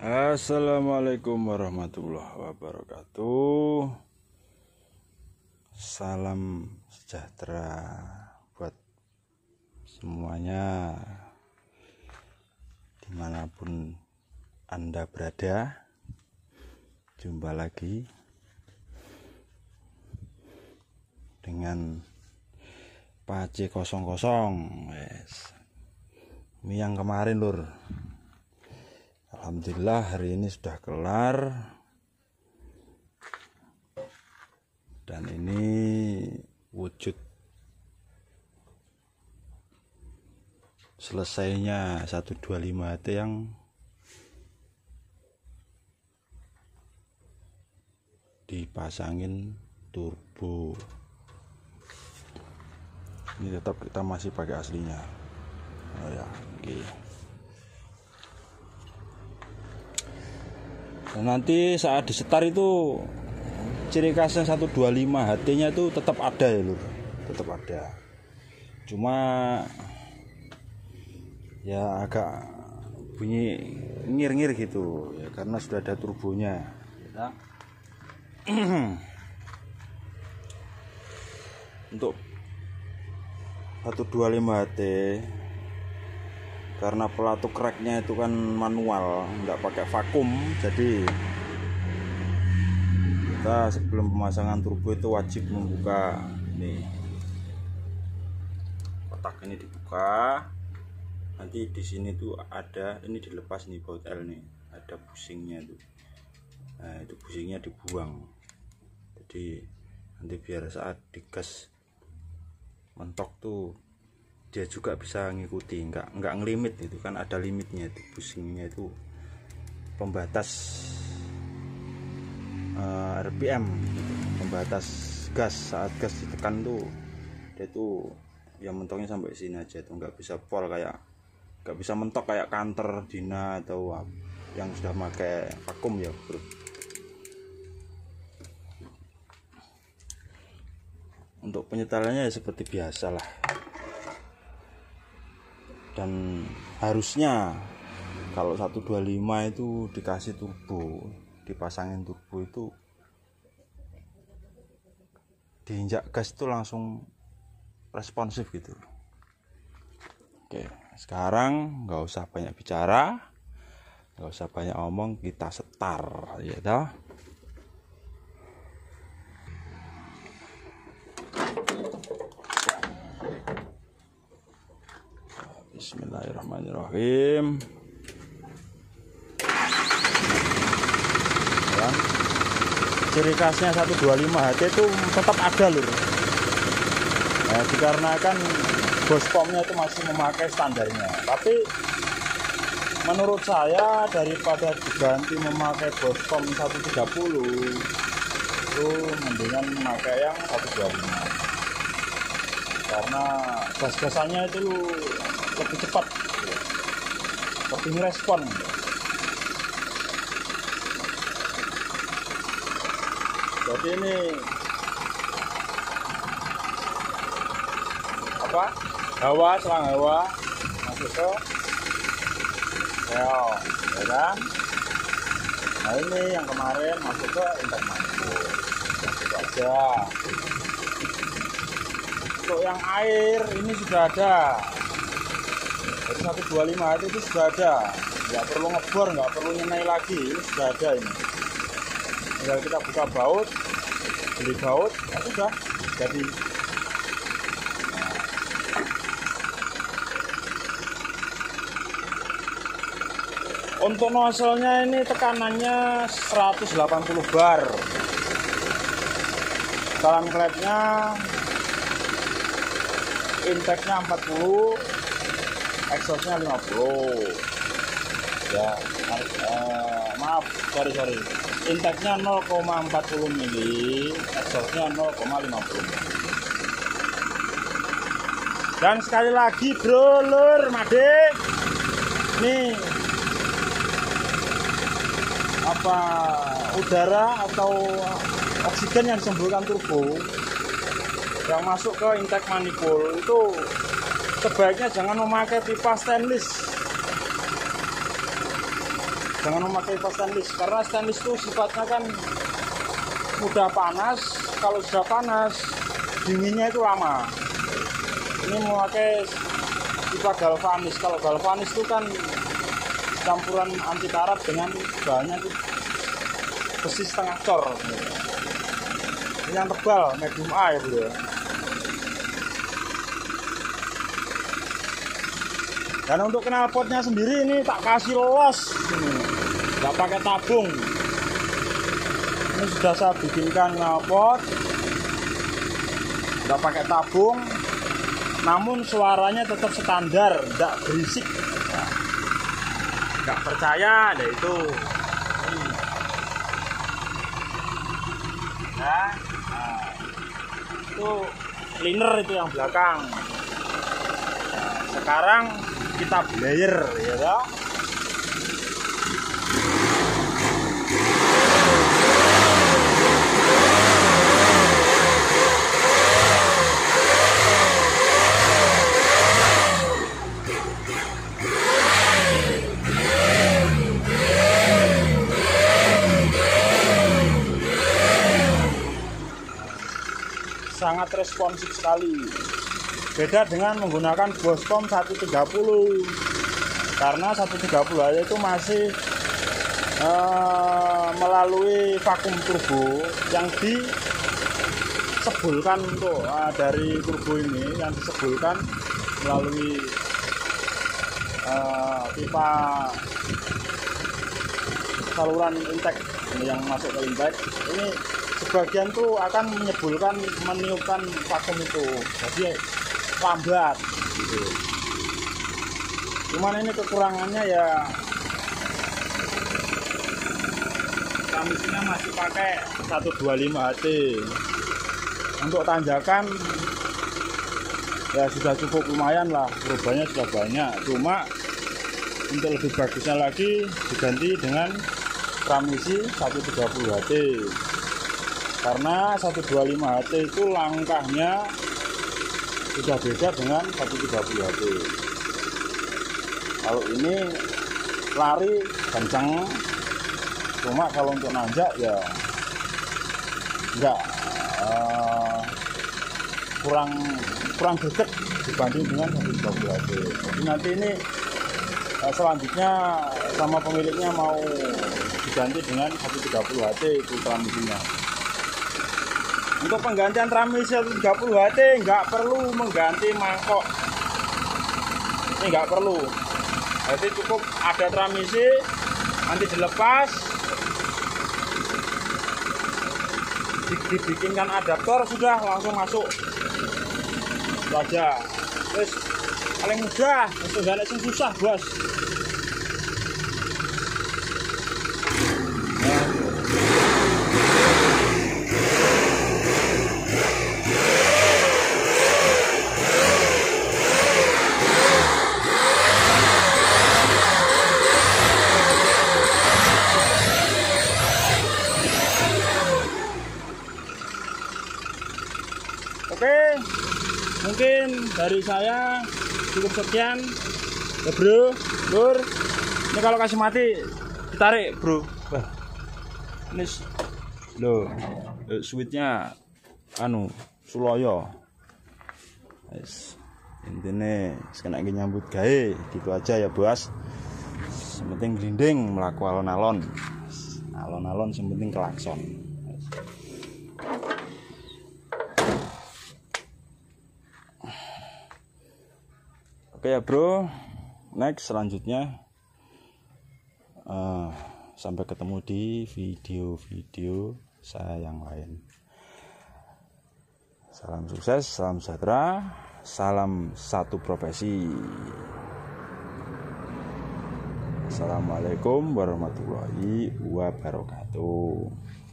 Assalamualaikum warahmatullahi wabarakatuh. Salam sejahtera buat semuanya dimanapun Anda berada. Jumpa lagi dengan Pace 00. Ini yang kemarin lur. Alhamdulillah hari ini sudah kelar. Dan ini wujud selesainya 125 HT yang dipasangin turbo. Ini tetap kita masih pakai aslinya. Oh ya, oke. Dan nanti saat disetar itu ciri khasnya 125 HT nya itu tetap ada ya lur, tetap ada. Cuma ya agak bunyi ngir-ngir gitu ya karena sudah ada turbonya ya. Untuk 125 HT karena pelatuk reknya itu kan manual, nggak pakai vakum, jadi kita sebelum pemasangan turbo itu wajib membuka ini kotak ini, dibuka. Nanti di sini tuh ada ini dilepas nih baut L nih, ada busingnya tuh. Nah itu busingnya dibuang, jadi nanti biar saat digas mentok tuh dia juga bisa ngikuti, nggak ngelimit. Itu kan ada limitnya itu, busingnya itu pembatas RPM gitu, pembatas gas. Saat gas ditekan tuh dia tuh ya mentoknya sampai sini aja tuh, nggak bisa pol, kayak nggak bisa mentok kayak kantor Dina atau yang sudah pakai vakum ya bro. Untuk penyetalannya ya seperti biasa lah. Dan harusnya kalau 125 itu dikasih turbo, dipasangin turbo itu diinjak gas itu langsung responsif gitu. Oke, sekarang nggak usah banyak bicara, nggak usah banyak omong, kita setar ya dah. Bismillahirrahmanirrahim. Dan ciri khasnya 125 HT itu tetap ada lur. Nah, dikarenakan bospomnya itu masih memakai standarnya. Tapi menurut saya daripada diganti memakai bospom 130 itu mendingan memakai yang 125. Karena gas-gasannya itu lebih cepat, lebih ngerespon. Jadi ini apa? Selang hawa masuk ke sel, ya kan? Nah ini yang kemarin masuk ke intek manifold. Itu aja. Untuk yang air ini sudah ada. Jadi 125 itu sudah ada, nggak perlu ngebor, nggak perlu nyenai lagi, ini sudah ada ini. Tinggal kita buka baut, beli baut, ya sudah jadi. Untuk nozzle-nya ini tekanannya 180 bar. Dalam klepnya intake-nya 40, exhaust-nya 50. Ya, maaf, sorry. Intake-nya 0,40 mili, exhaust-nya 0,50 mili. Dan sekali lagi bro, lur, made, nih apa udara atau oksigen yang disemburkan turbo yang masuk ke intake manifold itu sebaiknya jangan memakai pipa stainless. jangan memakai pipa stainless, karena stainless itu sifatnya kan mudah panas. Kalau sudah panas, dinginnya itu lama. Ini memakai pipa galvanis. Kalau galvanis itu kan campuran anti karat dengan bahannya itu besi setengah cor. Ini yang tebal, medium A ya bro. Dan untuk knalpotnya sendiri ini tak kasih los, nggak pakai tabung. Ini sudah saya bikinkan knalpot, nggak pakai tabung, namun suaranya tetap standar, nggak berisik. Nggak percaya, ada itu. Nah, itu cleaner itu yang belakang. Nah, sekarang kita blayer ya toh. Sangat responsif sekali. Beda dengan menggunakan Boscom 130, karena 130 aja itu masih melalui vakum turbo yang disebulkan untuk dari turbo ini yang disebulkan melalui pipa saluran intake yang masuk ke intake. Ini sebagian tuh akan meniupkan vakum itu, jadi lambat gitu. Cuman ini kekurangannya ya transmisinya masih pakai 125 HT. Untuk tanjakan ya sudah cukup lumayan lah, perubahannya sudah banyak. Cuma untuk lebih bagusnya lagi diganti dengan transmisi 130 HT, karena 125 HT itu langkahnya sudah beda dengan 130 HT. Kalau ini lari kencang, cuma kalau untuk nanjak ya enggak, kurang greget dibanding dengan 130 HT. Jadi nanti ini selanjutnya sama pemiliknya mau diganti dengan 130 HT itu transmisinya. Untuk penggantian transmisi 130 HT nggak perlu mengganti mangkok, ini nggak perlu. Jadi cukup ada transmisi, nanti dilepas, dibikinkan adaptor, sudah langsung masuk. Itu aja. Terus paling mudah, nggak ada yang susah bos. Oke, mungkin dari saya cukup sekian ya bro, lur. Ini kalau kasih mati ditarik bro. Wah, ini loh, switchnya anu Suloyo. Intinya sekena nyambut gawe gitu aja ya bos. Sementing grinding melaku alon-alon, sementing klakson. Oke ya bro, next selanjutnya sampai ketemu di video-video saya yang lain. Salam sukses, salam sejahtera, salam satu profesi. Assalamualaikum warahmatullahi wabarakatuh.